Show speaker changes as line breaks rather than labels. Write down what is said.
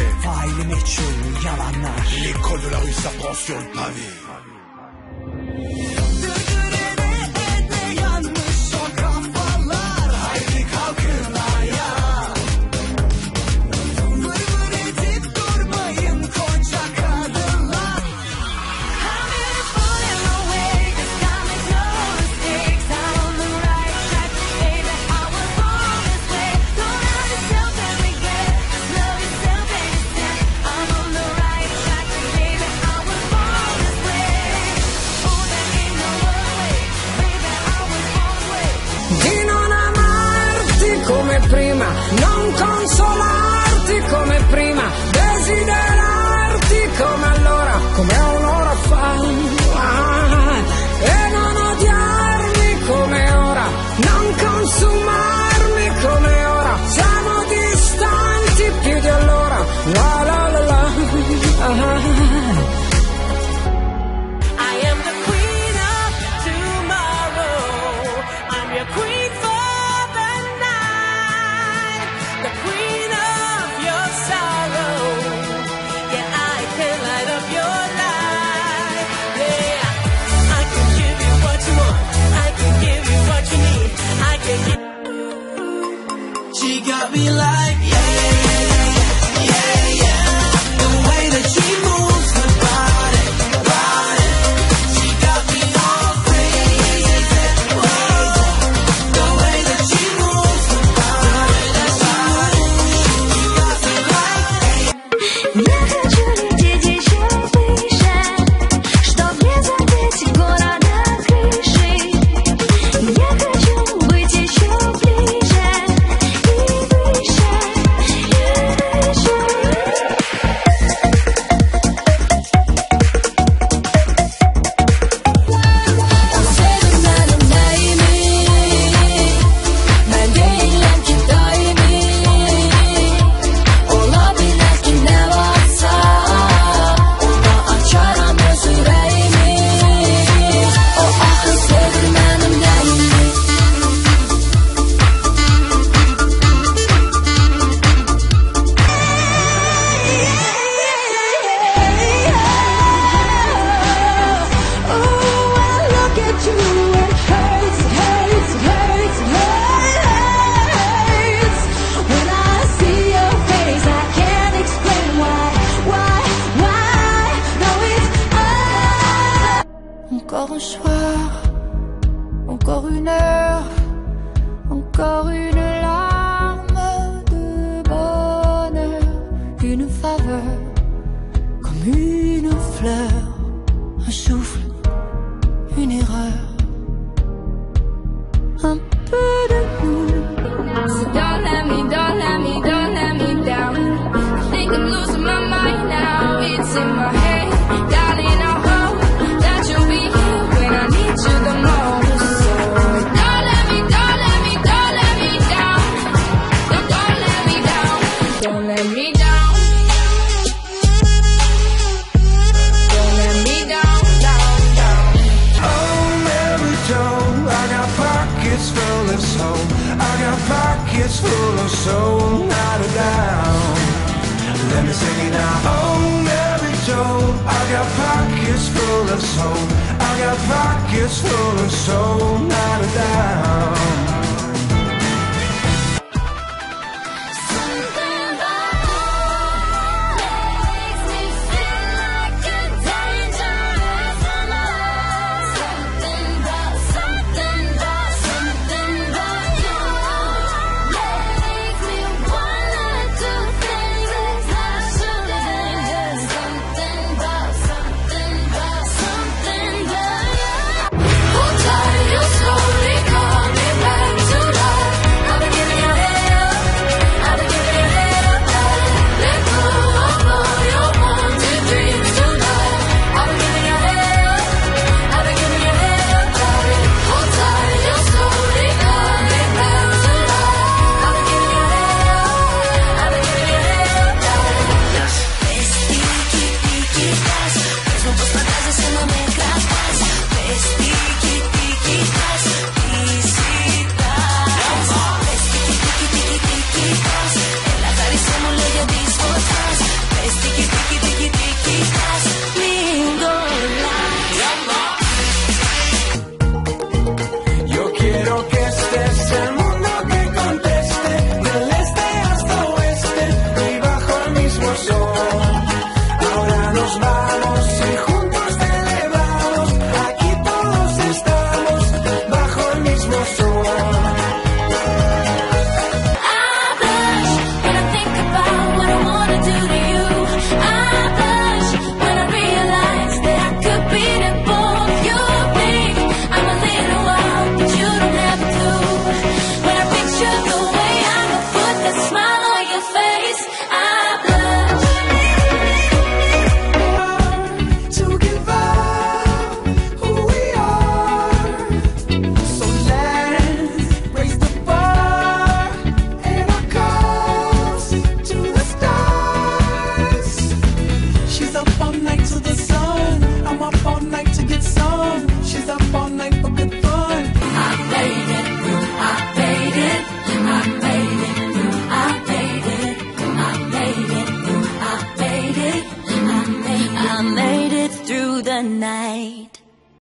Faili meçhul yalanlar.
L'école de la rue s'apprend sur le pavé.
Prima, non consolarti come prima, desiderarti come allora, come un'ora fa, e non odiarmi come ora, non consumarmi come ora, siamo distanti più di allora, la la la la.
I am the queen of tomorrow, I'm your queen for the queen of your sorrow. Yeah, I can light up your life. Yeah, I can give you what you want, I can give you what you need, I can give. She got me like yeah, yeah, yeah. The way that she moves her body, body. She got me all crazy, crazy. The way that she moves her body.
Я хочу лететь еще выше, чтоб не заметить города крыши. Я хочу быть еще ближе и выше, и выше. Sevmedim neyimi, ben değilim ki daimi. Olabilir ki ne varsa, ona açarım öz yüreğimi. O ahı sevmedim neyimi. Oh, I look at you, it hurts, it hurts, it hurts, it hurts. When I see your face, I can't explain why. No, it's encore un soir, encore une heure, encore une larme de bonheur, une faveur, comme une fleur, un souffle, une erreur, un peu de nous. So don't let me down. I think I'm losing my mind now. It's in my head, darling. I hope that you'll be here when I need you the most. So don't let me down. Don't let me down. Don't let me down. Don't let me down. Don't let me down.
Oh, Mary Jo, I got pockets full of soul. I got pockets full of soul, not a down. Let me sing it now. Oh, Mary Jo, I got pockets full of soul. I got pockets full of soul, not a down.